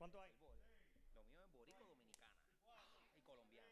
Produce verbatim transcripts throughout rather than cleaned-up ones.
¿Cuánto hay? Lo mío es boricua dominicana y colombiana.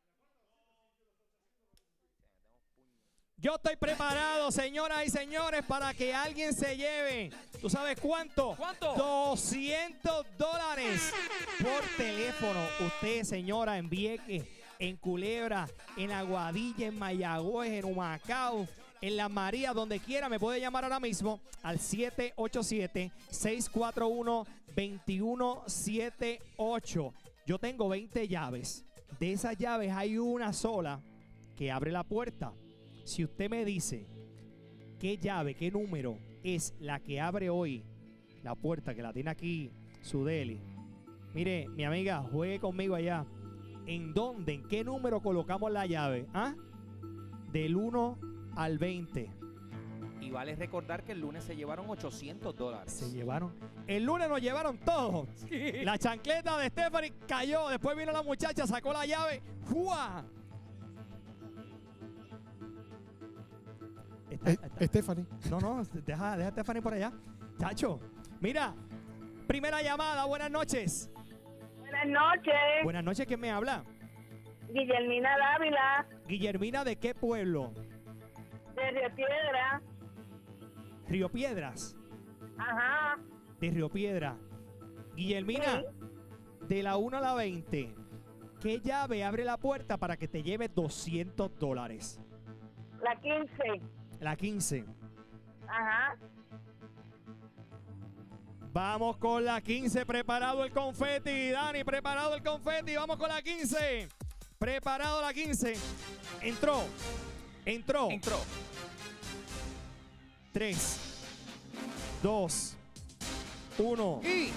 Yo estoy preparado, señoras y señores, para que alguien se lleve. ¿Tú sabes cuánto? ¿Cuánto? doscientos dólares por teléfono. Usted, señora, en Vieques, en Culebra, en Aguadilla, en Mayagüez, en Humacao, en Las Marías, donde quiera, me puede llamar ahora mismo al siete ocho siete, seis cuatro uno, dos uno siete ocho. Yo tengo veinte llaves. De esas llaves hay una sola que abre la puerta. Si usted me dice qué llave, qué número es la que abre hoy la puerta, que la tiene aquí Sudeli. Mire, mi amiga, juegue conmigo allá. ¿En dónde, en qué número colocamos la llave? ¿Ah? Del uno al veinte. Y vale recordar que el lunes se llevaron ochocientos dólares. Se llevaron. El lunes nos llevaron todo. Sí. La chancleta de Stephanie cayó. Después vino la muchacha, sacó la llave. ¡Fua! Está, Eh, está. Stephanie. No, no, deja, deja a Stephanie por allá. Chacho, mira, primera llamada, buenas noches. Buenas noches. Buenas noches, ¿quién me habla? Guillermina Dávila, Guillermina, ¿de qué pueblo? de Río Piedra. Río Piedras, Ajá. de Río Piedra. Guillermina, de la uno a la veinte, ¿qué llave abre la puerta para que te lleve doscientos dólares? La quince. La quince. Ajá. Vamos con la quince, preparado el confeti. Dani, preparado el confeti. Vamos con la quince. Preparado la quince. Entró. Entró. Entró. tres, dos, uno. Y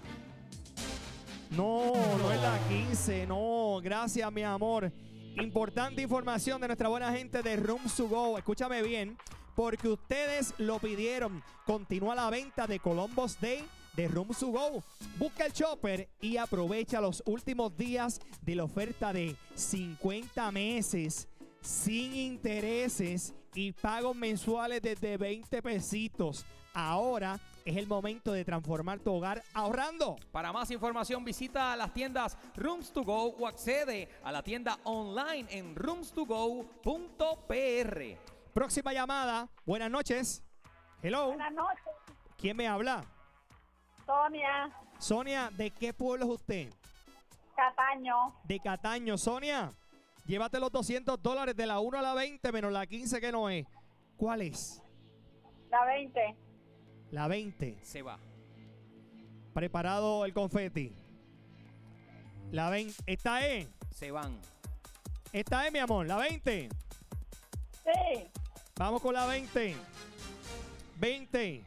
No, no es la quince. No, gracias, mi amor. Importante información de nuestra buena gente de Rooms to Go. Escúchame bien, porque ustedes lo pidieron. Continúa la venta de Columbus Day de Rooms to Go. Busca el shopper y aprovecha los últimos días de la oferta de cincuenta meses sin intereses y pagos mensuales desde veinte pesitos. Ahora es el momento de transformar tu hogar ahorrando. para más información visita las tiendas Rooms to Go o accede a la tienda online en rooms to go punto p r. Próxima llamada. Buenas noches. Hello. Buenas noches. ¿Quién me habla? Sonia Sonia, ¿de qué pueblo es usted? Cataño. De Cataño. Sonia, llévate los doscientos dólares de la uno a la veinte menos la quince que no es. ¿Cuál es? La veinte. La veinte. Se va. Preparado el confeti. La veinte. Esta es. Se van. Esta es, mi amor. La veinte. Sí. Vamos con la veinte. veinte.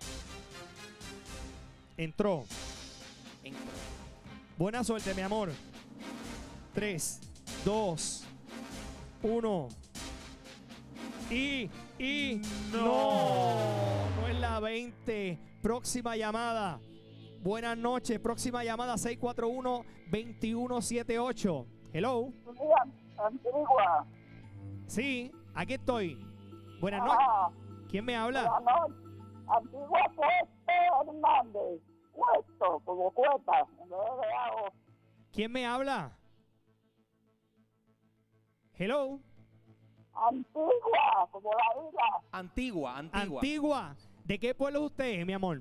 Entró. Entró. Buena suerte, mi amor. tres, dos, uno. Y, y, no. No es la veinte. Próxima llamada. Buenas noches. Próxima llamada seis cuatro uno, dos uno siete ocho. Hello. Antigua. Sí, aquí estoy. Buenas noches. Ajá. ¿Quién me habla? noche. Antigua Puesto Hernández. Puesto, como cuesta. ¿Quién me habla? Hello. Antigua, como la vida. Antigua, antigua. Antigua. ¿De qué pueblo es usted, mi amor?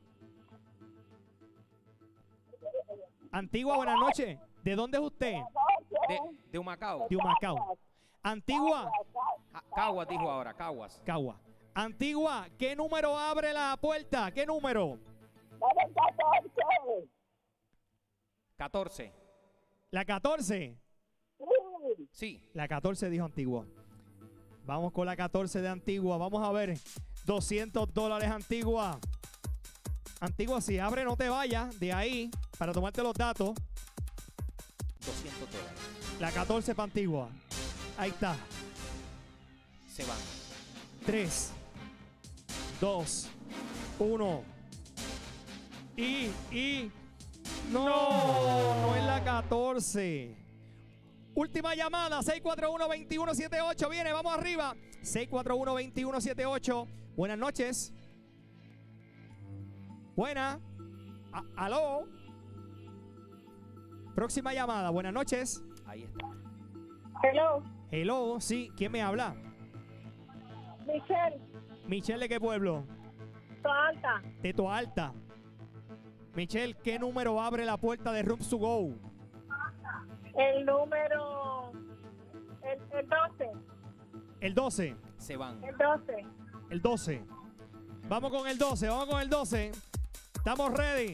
Antigua, buenas noches. ¿De dónde es usted? De, de Humacao. De Humacao. Antigua. Ah, Caguas dijo ahora, Caguas. Cagua. Antigua, ¿qué número abre la puerta? ¿Qué número? catorce. La catorce. Sí. La catorce dijo Antigua. Vamos con la catorce de Antigua. Vamos a ver. doscientos dólares Antigua. Antigua, si abre, no te vayas de ahí para tomarte los datos. doscientos dólares. La catorce para Antigua. Ahí está. Se van. tres, dos, uno. Y, y. No, no es la catorce. Última llamada, seis cuatro uno, dos uno siete ocho. Viene, vamos arriba. seis cuatro uno, dos uno siete ocho. Buenas noches. Buena. A- ¿Aló? Próxima llamada. Buenas noches. Ahí está. Hello, Hello, sí. ¿Quién me habla? Michelle, Michelle, ¿de qué pueblo? Alta, De Toalta. Michelle, ¿qué número abre la puerta de Rooms to Go? el número, el, el doce, El doce. Se van. el doce. El doce. Vamos con el doce, vamos con el doce. Estamos ready.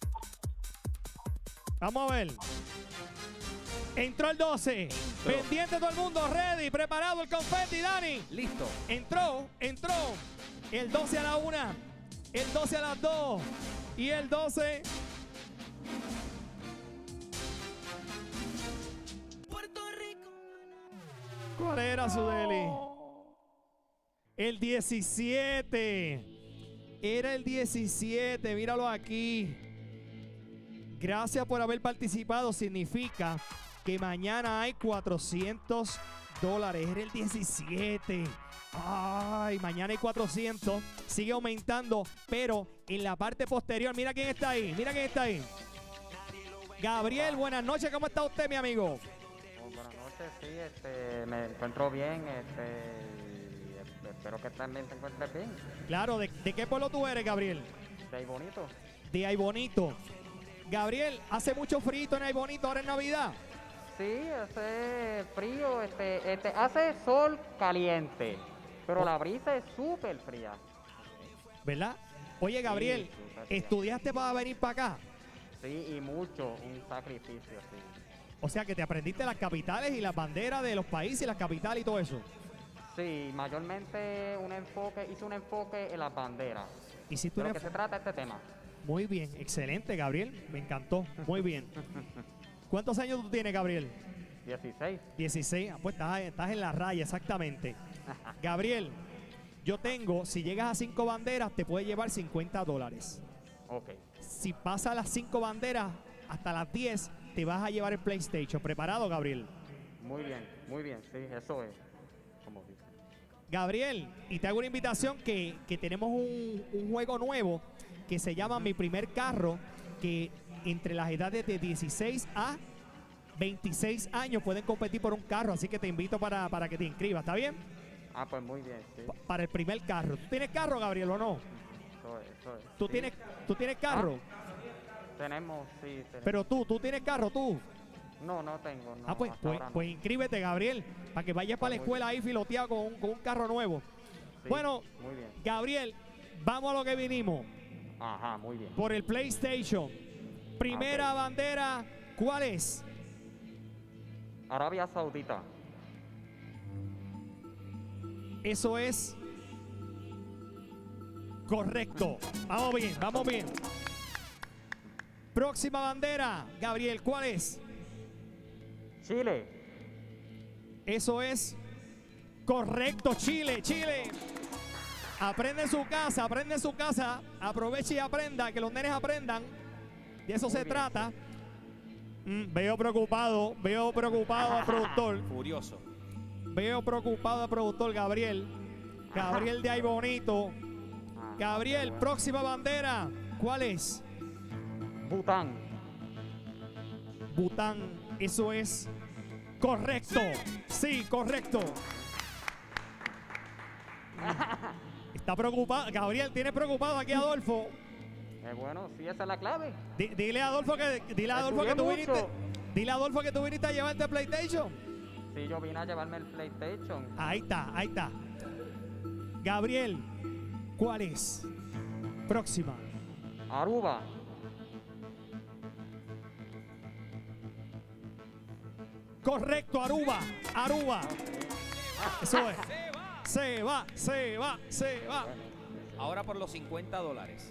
Vamos a ver. Entró el doce. Pendiente todo el mundo, ready, preparado el confeti, Dani. Listo. Entró, entró. El doce a la una, el doce a las dos y el doce. ¿Cuál era su deli? El diecisiete. Era el diecisiete, míralo aquí. Gracias por haber participado. Significa que mañana hay cuatrocientos dólares. Era el diecisiete. Ay, mañana hay cuatrocientos. Sigue aumentando, pero en la parte posterior, mira quién está ahí. Mira quién está ahí. Gabriel, buenas noches. ¿Cómo está usted, mi amigo? Oh, buenas noches, sí, este, me encuentro bien, este, y es- espero que también te encuentres bien. Claro, ¿de, de qué pueblo tú eres, Gabriel? De ahí bonito. De Aybonito. Gabriel, ¿hace mucho frío en Aybonito ahora en Navidad? Sí, hace frío, este, este, hace sol caliente, pero la brisa es súper fría. ¿Verdad? Oye, Gabriel, Sí, súper fría. ¿estudiaste para venir para acá? Sí, y mucho, un sacrificio, sí. O sea, que te aprendiste las capitales y las banderas de los países y las capitales y todo eso. Sí, mayormente un enfoque, hice un enfoque en las banderas. Hiciste ¿De un lo que enfo- se trata este tema? Muy bien, excelente, Gabriel. Me encantó. Muy bien. ¿Cuántos años tú tienes, Gabriel? dieciséis. dieciséis. Ah, pues estás, estás en la raya, exactamente. Gabriel, yo tengo, si llegas a cinco banderas, te puedes llevar cincuenta dólares. Ok, Si pasas las cinco banderas hasta las diez, te vas a llevar el PlayStation. ¿Preparado, Gabriel? muy bien, muy bien, sí, eso es, como dice. Gabriel, y te hago una invitación que, que tenemos un, un juego nuevo que se llama Mi Primer Carro, que entre las edades de dieciséis a veintiséis años pueden competir por un carro, así que te invito para, para que te inscribas, ¿está bien? Ah, pues muy bien, sí, Pa- para el primer carro. ¿Tú tienes carro, Gabriel, o no? eso es, eso es. ¿Tú, Sí, tienes, ¿tú tienes carro? tenemos, sí, tenemos. Pero tú, ¿tú tienes carro, tú? No, no tengo, no. ah, pues, hasta pues, ahora no. pues inscríbete, Gabriel, para que vayas para la Muy escuela ahí filoteado con un, con un carro nuevo. Sí, Bueno, muy bien. Gabriel, vamos a lo que vinimos. Ajá, muy bien. Por el PlayStation. Primera Ok. bandera, ¿cuál es? Arabia Saudita. Eso es correcto. Vamos bien, vamos bien. Próxima bandera, Gabriel, ¿cuál es? Chile. Eso es correcto, Chile, Chile. Aprende en su casa, aprende en su casa. Aproveche y aprenda, que los nenes aprendan. De eso Muy se bien, trata. Mm, veo preocupado, veo preocupado al productor. Furioso. Veo preocupado al productor Gabriel. Gabriel de ahí bonito. Ah, Gabriel, qué bueno. próxima bandera. ¿Cuál es? Bután. Bután. Eso es correcto. Sí, correcto. Está preocupado. Gabriel, ¿tienes preocupado aquí a Adolfo? Eh, bueno, sí, esa es la clave. Di- dile a Adolfo que dile a Adolfo que tú Estudié viniste. mucho. Dile a Adolfo que tú viniste a llevarte el PlayStation. Sí, yo vine a llevarme el PlayStation. Ahí está, ahí está. Gabriel, ¿cuál es? Próxima. Aruba. Correcto, Aruba. Aruba. Eso es. Se va, se va, se va. Ahora por los cincuenta dólares.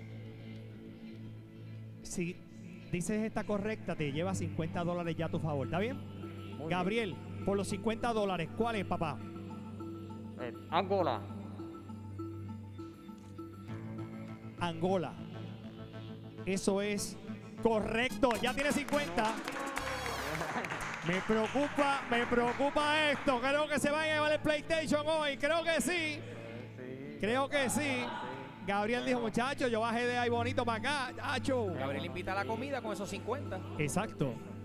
Si dices esta correcta, te lleva cincuenta dólares ya a tu favor. ¿Está bien? Muy Gabriel, por los cincuenta dólares, ¿cuál es, papá? bien. Eh, Angola. Angola. Eso es correcto. Ya tiene cincuenta. Me preocupa, me preocupa esto. Creo que se va a llevar el PlayStation hoy. Creo que sí. Sí. Creo que sí. Gabriel dijo, muchachos, yo bajé de ahí bonito para acá. Chacho. Gabriel invita a la comida con esos cincuenta. Exacto.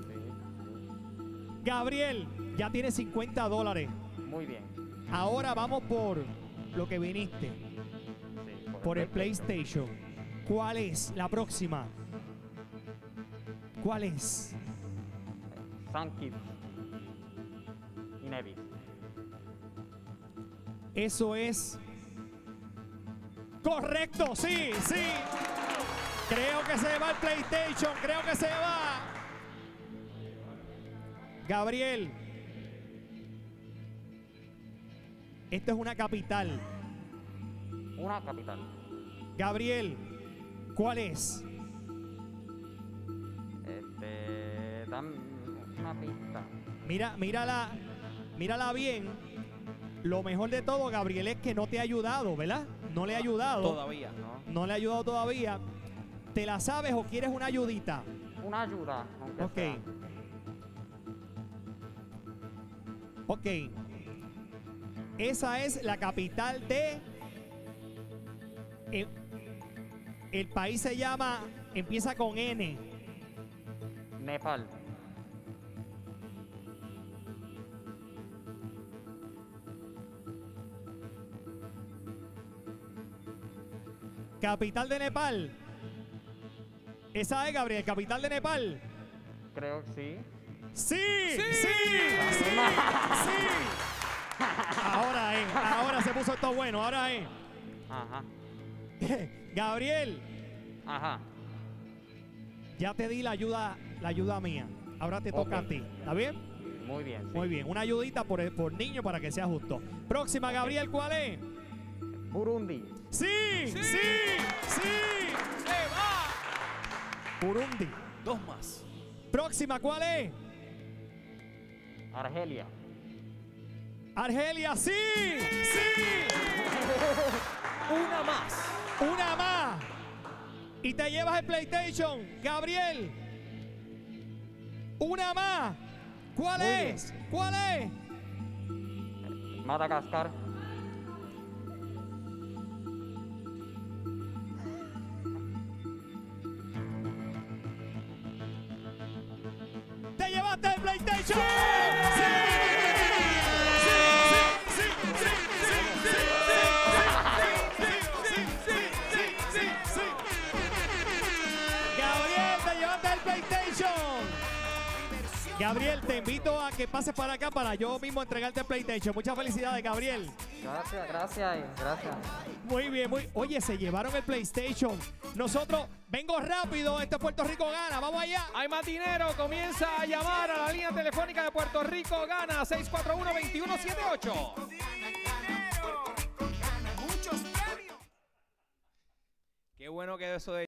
Gabriel, ya tienes cincuenta dólares. Muy bien. Ahora vamos por lo que viniste, Sí, por el PlayStation. ¿Cuál es la próxima? ¿Cuál es? Sun Kids. Y Nevis. Eso es correcto, sí, sí. Creo que se va el PlayStation, creo que se va. Gabriel, esto es una capital. Una capital. Gabriel, ¿cuál es? Este. Dame una pista. Mira, mírala, mírala bien. Lo mejor de todo, Gabriel, es que no te ha ayudado, ¿verdad? No le ha ayudado. Todavía. ¿No? No le ha ayudado todavía. ¿Te la sabes o quieres una ayudita? Una ayuda, aunque Ok. sea. Ok. Esa es la capital de... El, el país se llama... Empieza con N. Nepal. Capital de Nepal. Esa es, Gabriel, capital de Nepal. Creo que sí. ¡Sí! ¡Sí! ¡Sí! ¡Sí! Ahora es, ahora se puso esto bueno, ahora es. Ajá. Gabriel, Ajá. ya te di la ayuda, la ayuda mía. Ahora te toca Ok. a ti. ¿Está bien? Muy bien. Sí. Muy bien. Una ayudita por, por niño para que sea justo. Próxima, Gabriel, ¿cuál es? Burundi. ¡Sí! ¡Sí! ¡Sí! ¡Se va! Burundi. Dos más. Próxima, ¿cuál es? Argelia. Argelia, sí. Sí. Una más. Una más. Y te llevas el PlayStation, Gabriel. Una más. ¿Cuál Muy es? ¿Cuál es? Madagascar. ¡Te llevaste el PlayStation! ¡Sí! ¡Sí! ¡Sí! ¡Sí! ¡Sí! ¡Sí! ¡Sí! ¡Sí! ¡Sí! ¡Sí! Gabriel, te llevaste el PlayStation. Gabriel, te invito a que pases para acá para yo mismo entregarte el PlayStation. Muchas felicidades, Gabriel. Gracias, gracias, gracias. Muy bien, muy. Oye, se llevaron el PlayStation. Nosotros, vengo rápido, este Puerto Rico gana. Vamos allá. Hay más dinero. Comienza a llamar a la línea telefónica de Puerto Rico. Gana seis cuatro uno, dos uno siete ocho. Qué bueno que eso de